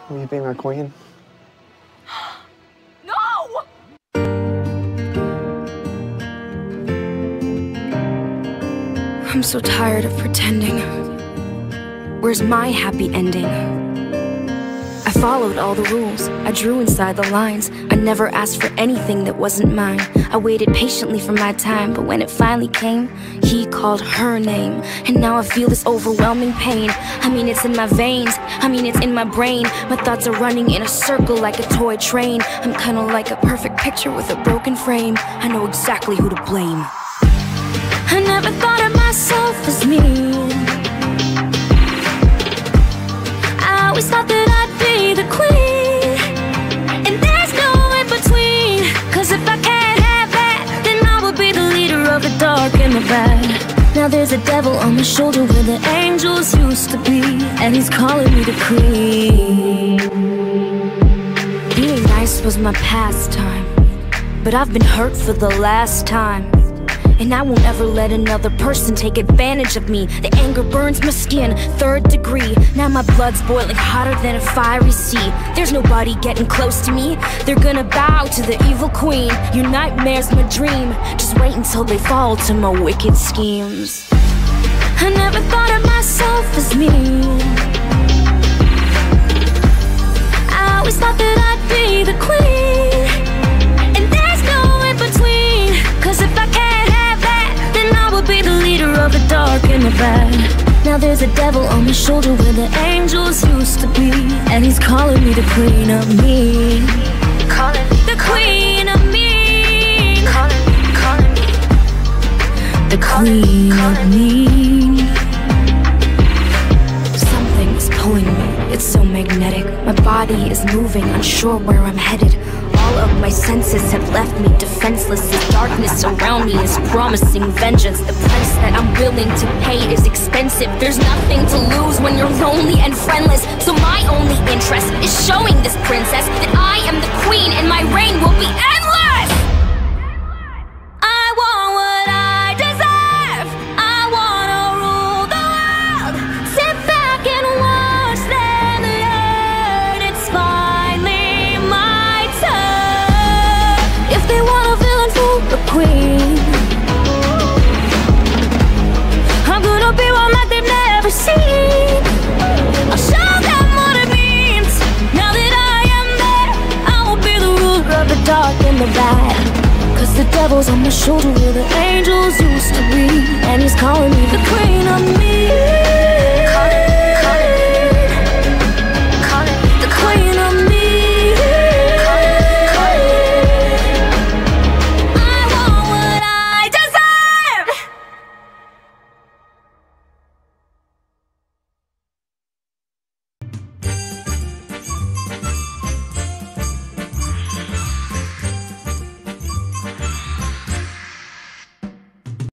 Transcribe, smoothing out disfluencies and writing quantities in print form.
Will you be my queen? No! I'm so tired of pretending. Where's my happy ending? I followed all the rules, I drew inside the lines. I never asked for anything that wasn't mine. I waited patiently for my time, but when it finally came, he called her name. And now I feel this overwhelming pain. I mean, it's in my veins, I mean, it's in my brain. My thoughts are running in a circle like a toy train. I'm kinda like a perfect picture with a broken frame. I know exactly who to blame. I never thought of myself as mean. I always thought that I'd be the queen, and there's no in between. Cause if I can't have that, then I will be the leader of the dark and the bad. Now there's a devil on my shoulder where the angels used to be, and he's calling me the queen. Being nice was my pastime, but I've been hurt for the last time. And I won't ever let another person take advantage of me. The anger burns my skin, 3rd degree. Now my blood's boiling hotter than a fiery sea. There's nobody getting close to me. They're gonna bow to the evil queen. Your nightmare's my dream. Just wait until they fall to my wicked schemes. I never thought of myself as mean. I always thought that I'd be the queen, and there's no in between. Cause if I can't be the leader of the dark and the bad. Now there's a devil on my shoulder where the angels used to be, and he's calling me the queen of me. Calling me the queen of me. Calling me the queen of me. Something is pulling me, it's so magnetic. My body is moving, unsure where I'm headed. All of my senses have left me defenseless. The darkness around me is promising vengeance. The price that I'm willing to pay is expensive. There's nothing to lose when you're lonely and friendless. So my only interest is showing this princess that I am the queen and my reign will be endless. I want what I deserve. I wanna rule the world. Sit back and watch them learn. It's finally my turn. If they want a villain for a queen, I'm gonna be one like they've never seen. I'll show them what it means. Now that I am there, I will be the ruler of the dark and the bad. Cause the devil's on my shoulder where the angels used to be, and he's calling me the queen of me.